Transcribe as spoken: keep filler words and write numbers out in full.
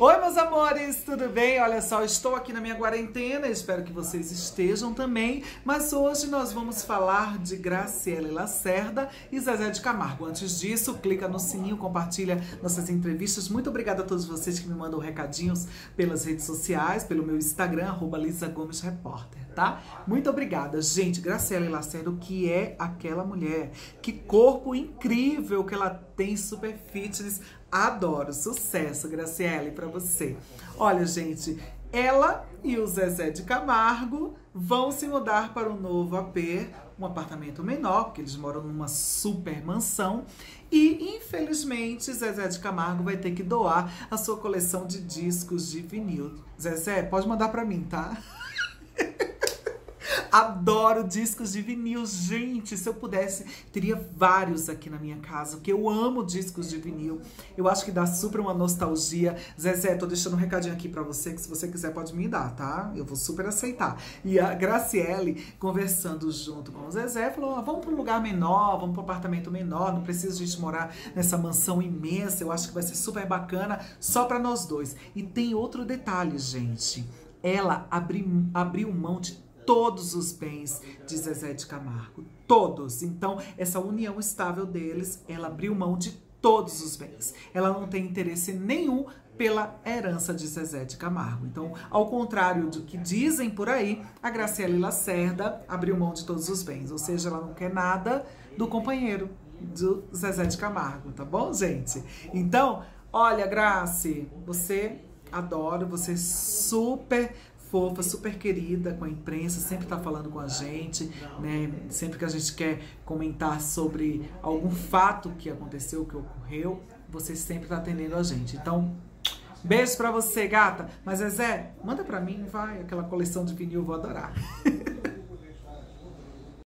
Oi, meus amores, tudo bem? Olha só, estou aqui na minha quarentena, espero que vocês estejam também, mas hoje nós vamos falar de Graciele Lacerda e Zezé de Camargo. Antes disso, clica no sininho, compartilha nossas entrevistas. Muito obrigada a todos vocês que me mandam recadinhos pelas redes sociais, pelo meu Instagram, arroba Lisa Gomes Repórter, tá? Muito obrigada, gente. Graciele Lacerda, o que é aquela mulher? Que corpo incrível que ela tem, super fitness. Adoro, sucesso, Graciele, pra você. Olha, gente, ela e o Zezé de Camargo vão se mudar para um novo A P, um apartamento menor, porque eles moram numa super mansão. E, infelizmente, Zezé de Camargo vai ter que doar a sua coleção de discos de vinil. Zezé, pode mandar pra mim, tá? Adoro discos de vinil, gente. Se eu pudesse, teria vários aqui na minha casa, porque eu amo discos de vinil. Eu acho que dá super uma nostalgia. Zezé, tô deixando um recadinho aqui pra você, que se você quiser pode me dar, tá? Eu vou super aceitar. E a Graciele, conversando junto com o Zezé, falou, ah, vamos pra um lugar menor, vamos pra um apartamento menor, não precisa a gente morar nessa mansão imensa, eu acho que vai ser super bacana, só pra nós dois. E tem outro detalhe, gente. Ela abri, abriu mão de todos os bens de Zezé de Camargo, todos. Então, essa união estável deles, ela abriu mão de todos os bens. Ela não tem interesse nenhum pela herança de Zezé de Camargo. Então, ao contrário do que dizem por aí, a Graciele Lacerda abriu mão de todos os bens. Ou seja, ela não quer nada do companheiro do Zezé de Camargo, tá bom, gente? Então, olha, Graci, você adoro, você super fofa, super querida com a imprensa, sempre tá falando com a gente, né? Sempre que a gente quer comentar sobre algum fato que aconteceu, que ocorreu, você sempre tá atendendo a gente. Então, beijo pra você, gata. Mas, Zezé, manda pra mim, vai, aquela coleção de vinil, vou adorar.